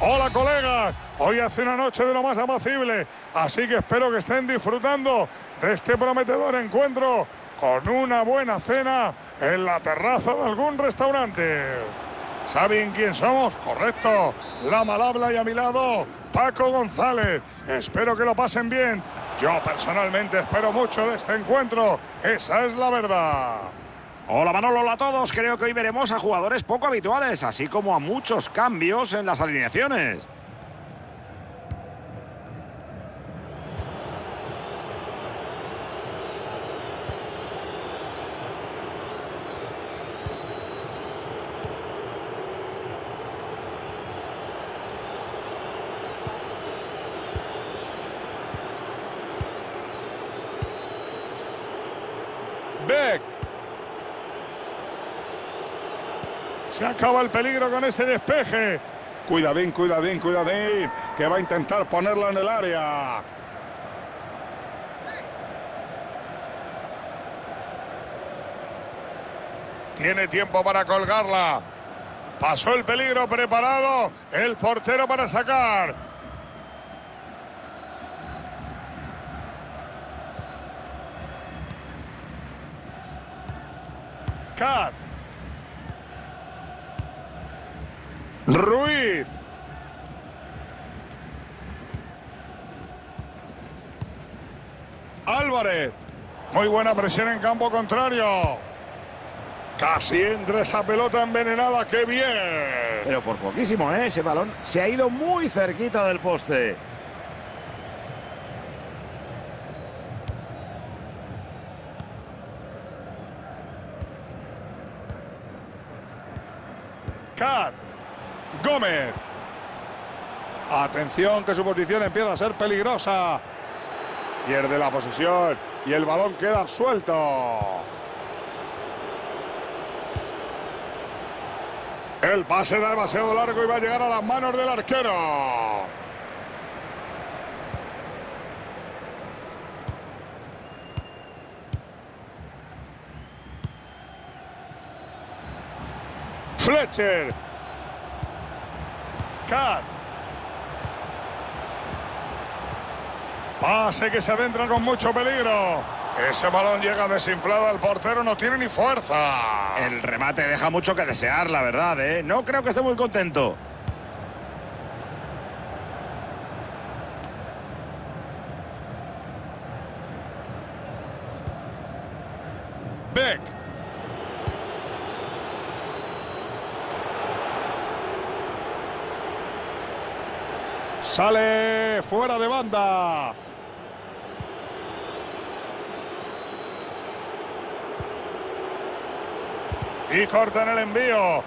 Hola, colegas. Hoy hace una noche de lo más apacible, así que espero que estén disfrutando de este prometedor encuentro con una buena cena en la terraza de algún restaurante. ¿Saben quién somos? Correcto. La Malhabla y a mi lado, Paco González. Espero que lo pasen bien. Yo personalmente espero mucho de este encuentro. Esa es la verdad. Hola Manolo, hola a todos. Creo que hoy veremos a jugadores poco habituales, así como a muchos cambios en las alineaciones. Beck. Se acaba el peligro con ese despeje. Cuidadín, cuidadín, cuidadín, que va a intentar ponerla en el área. Tiene tiempo para colgarla. Pasó el peligro, preparado el portero para sacar. Cat. Ruiz. Álvarez. Muy buena presión en campo contrario. Casi entra esa pelota envenenada. ¡Qué bien! Pero por poquísimo, ¿eh? Ese balón se ha ido muy cerquita del poste. Cat. Gómez. Atención, que su posición empieza a ser peligrosa. Pierde la posesión y el balón queda suelto. El pase da demasiado largo y va a llegar a las manos del arquero. Fletcher. Cat. Pase que se adentra con mucho peligro. Ese balón llega desinflado al portero, no tiene ni fuerza. El remate deja mucho que desear, la verdad, ¿eh? No creo que esté muy contento. Beck. Sale fuera de banda. Y cortan el envío.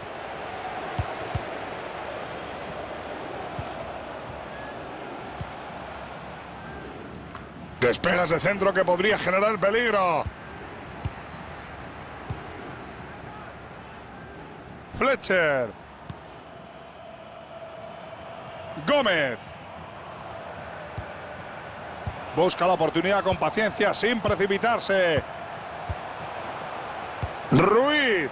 Despejas de centro que podría generar peligro. Fletcher. Gómez. Busca la oportunidad con paciencia, sin precipitarse. Ruiz.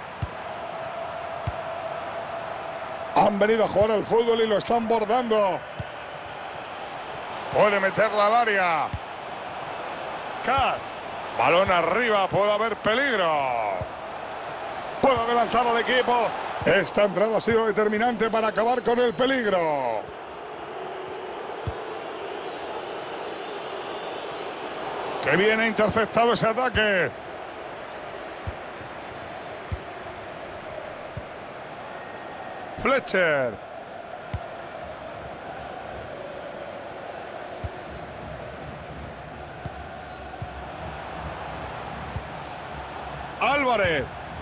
Han venido a jugar al fútbol y lo están bordando. Puede meterla al área. Cat. Balón arriba, puede haber peligro. Puede adelantar al equipo. Esta entrada ha sido determinante para acabar con el peligro. Que viene interceptado ese ataque. Fletcher. Álvarez.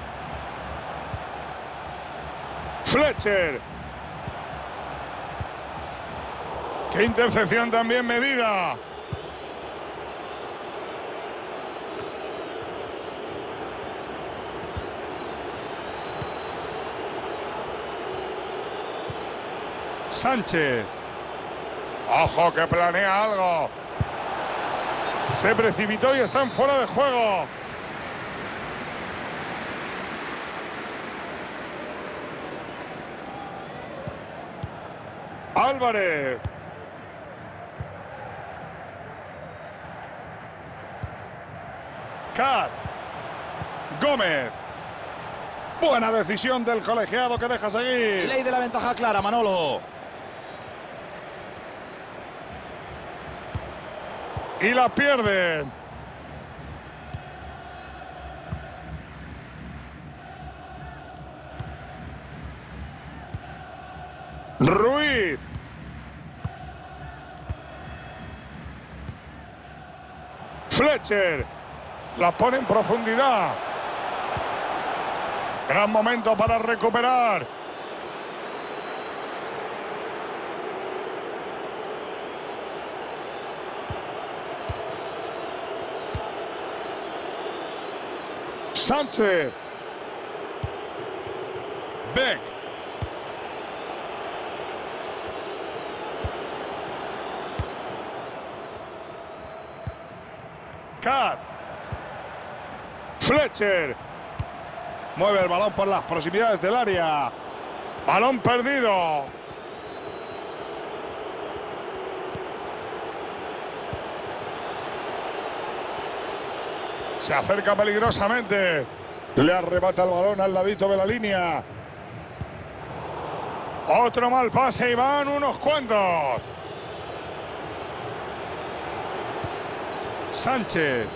Fletcher. ¡Qué intercepción también medida! Sánchez. ¡Ojo, que planea algo! Se precipitó y están fuera de juego. Álvarez. Cat. Gómez. Buena decisión del colegiado que deja seguir. Ley de la ventaja clara, Manolo. Y la pierden. Ruiz. Fletcher. La pone en profundidad. Gran momento para recuperar. Sánchez. Beck. Cat. Fletcher. Mueve el balón por las proximidades del área. Balón perdido. Se acerca peligrosamente. Le arrebata el balón al ladito de la línea. Otro mal pase y van unos cuantos. Sánchez.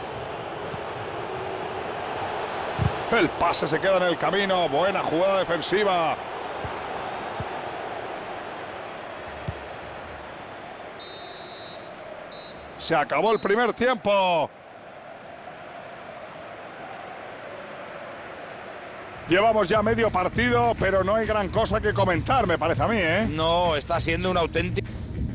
El pase se queda en el camino. Buena jugada defensiva. Se acabó el primer tiempo. Llevamos ya medio partido, pero no hay gran cosa que comentar, me parece a mí, ¿eh? No, está siendo un auténtico...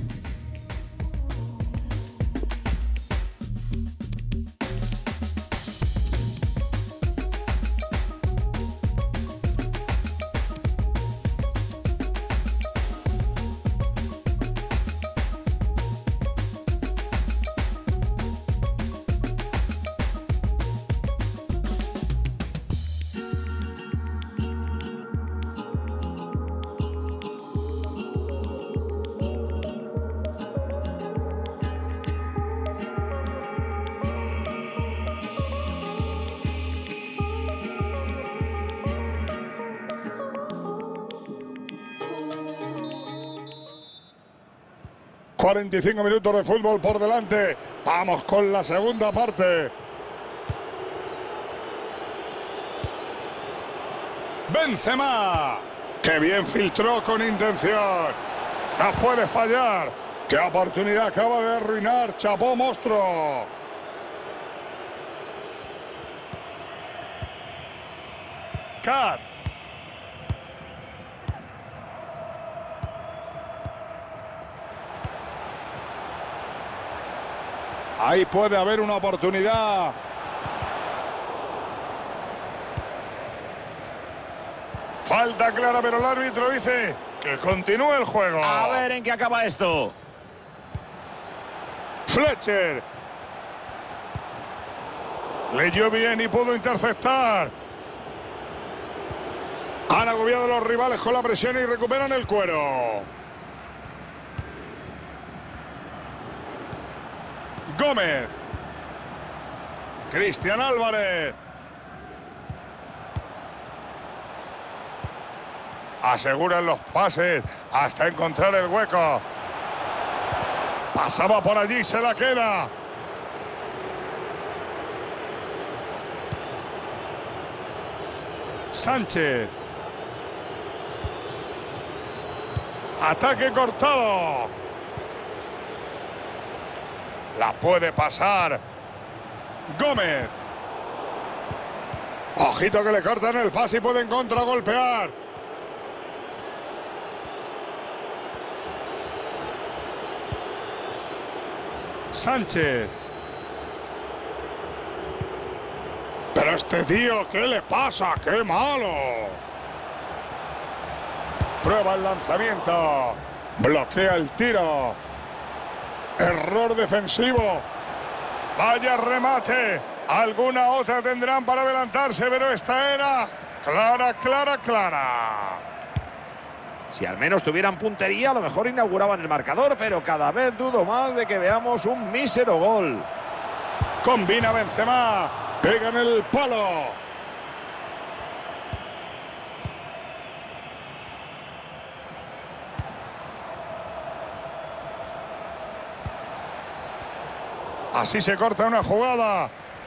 ...45 minutos de fútbol por delante. Vamos con la segunda parte. Benzema. ¡Qué bien filtró con intención! No puede fallar. ¡Qué oportunidad acaba de arruinar! ¡Chapó, monstruo! Cat. Ahí puede haber una oportunidad. Falta clara, pero el árbitro dice que continúe el juego. A ver en qué acaba esto. Fletcher. Leyó bien y pudo interceptar. Han agobiado a los rivales con la presión y recuperan el cuero. Gómez. Cristian Álvarez. Aseguran los pases hasta encontrar el hueco. Pasaba por allí, se la queda. Sánchez. Ataque cortado. La puede pasar. Gómez. Ojito que le cortan el pase y pueden contragolpear. Sánchez. Pero este tío, ¿qué le pasa? ¡Qué malo! Prueba el lanzamiento. Bloquea el tiro. Error defensivo. Vaya remate. Alguna otra tendrán para adelantarse, pero esta era clara, clara, clara. Si al menos tuvieran puntería, a lo mejor inauguraban el marcador, pero cada vez dudo más de que veamos un mísero gol. Combina Benzema, pega en el palo. Así se corta una jugada.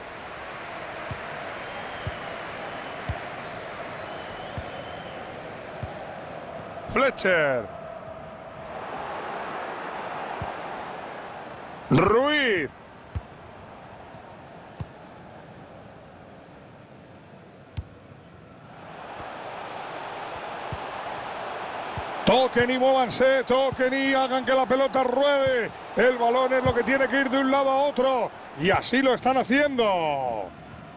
Fletcher. Ruiz. Toquen y muévanse, toquen y hagan que la pelota ruede. El balón es lo que tiene que ir de un lado a otro. Y así lo están haciendo.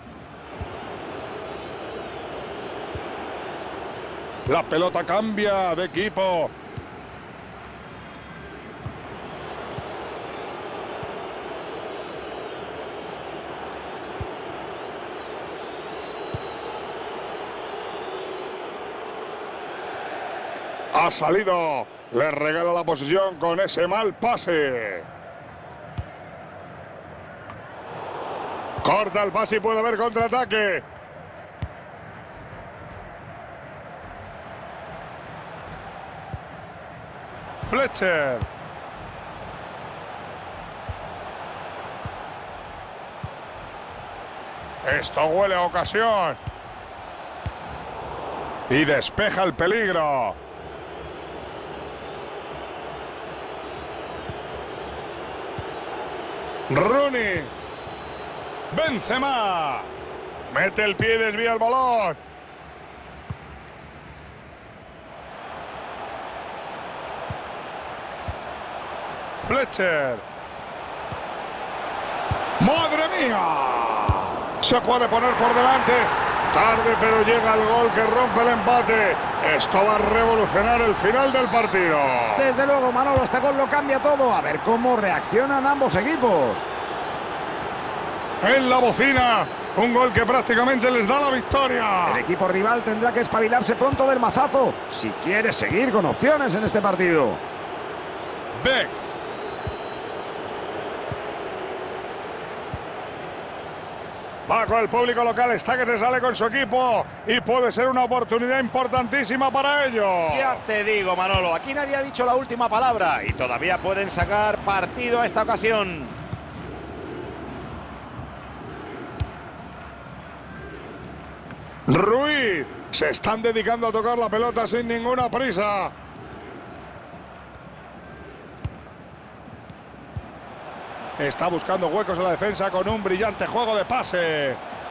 La pelota cambia de equipo. Ha salido. Le regala la posición con ese mal pase. Corta el pase y puede haber contraataque. Fletcher. Esto huele a ocasión. Y despeja el peligro. Rooney. Benzema. Mete el pie y desvía el balón. Fletcher. ¡Madre mía! Se puede poner por delante. Tarde, pero llega el gol que rompe el empate. Esto va a revolucionar el final del partido. Desde luego, Manolo, este gol lo cambia todo. A ver cómo reaccionan ambos equipos. En la bocina, un gol que prácticamente les da la victoria. El equipo rival tendrá que espabilarse pronto del mazazo si quiere seguir con opciones en este partido. Beck. Paco, el público local está que se sale con su equipo y puede ser una oportunidad importantísima para ellos. Ya te digo, Manolo, aquí nadie ha dicho la última palabra y todavía pueden sacar partido a esta ocasión. Ruiz. Se están dedicando a tocar la pelota sin ninguna prisa. Está buscando huecos en la defensa con un brillante juego de pase.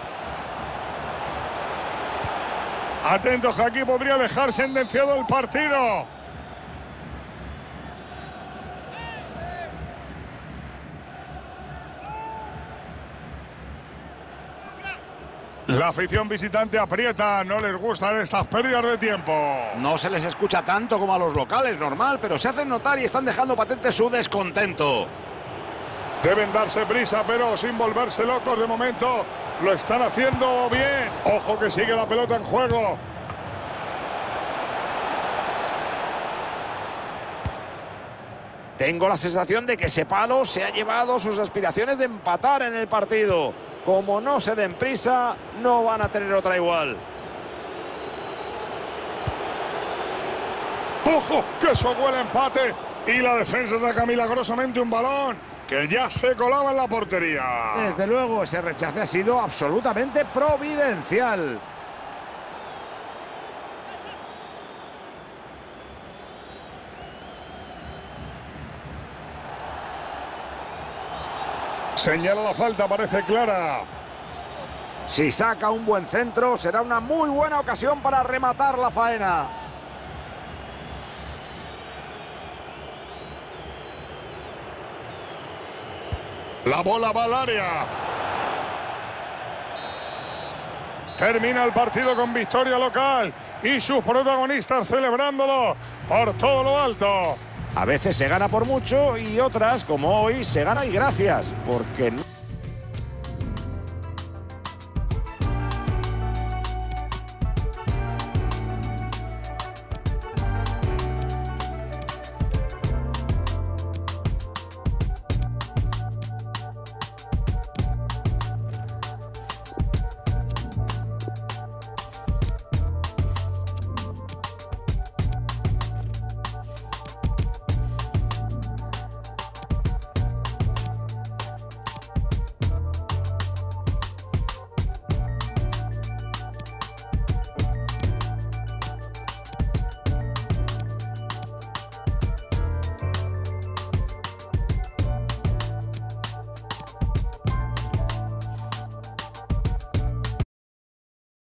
Atentos, que aquí podría dejar sentenciado el partido. La afición visitante aprieta, no les gustan estas pérdidas de tiempo. No se les escucha tanto como a los locales, normal, pero se hacen notar y están dejando patente su descontento. Deben darse prisa, pero sin volverse locos de momento. Lo están haciendo bien. Ojo que sigue la pelota en juego. Tengo la sensación de que ese palo se ha llevado sus aspiraciones de empatar en el partido. Como no se den prisa, no van a tener otra igual. ¡Ojo! Que eso huele a empate. Y la defensa saca milagrosamente un balón que ya se colaba en la portería. Desde luego, ese rechace ha sido absolutamente providencial. Señala la falta, parece clara. Si saca un buen centro, será una muy buena ocasión para rematar la faena. La bola va al área. Termina el partido con victoria local y sus protagonistas celebrándolo por todo lo alto. A veces se gana por mucho y otras, como hoy, se gana y gracias, porque no...